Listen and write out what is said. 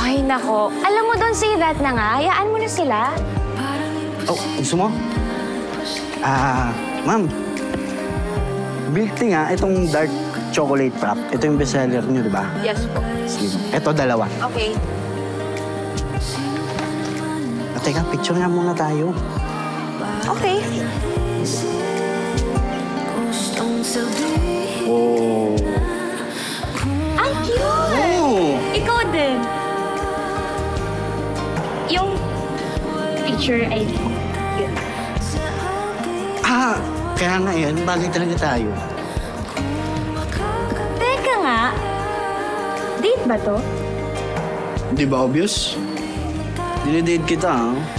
Ay, nako. Alam mo, don't say that na nga. Hayaan mo na sila. Oh, gusto mo? Ma'am. Bilty nga, itong dark chocolate frap. Ito yung bestseller niyo, di ba? Yes po. Sige. Ito, dalawa. Okay. Teka, picture nga muna tayo. Okay. Oh. Ang cute! Oh! Ikaw din. Yung picture ay yun. Kaya nga yan, bagay talaga tayo. Teka nga. Date ba to? Di ba obvious? Dinidate kita, ha?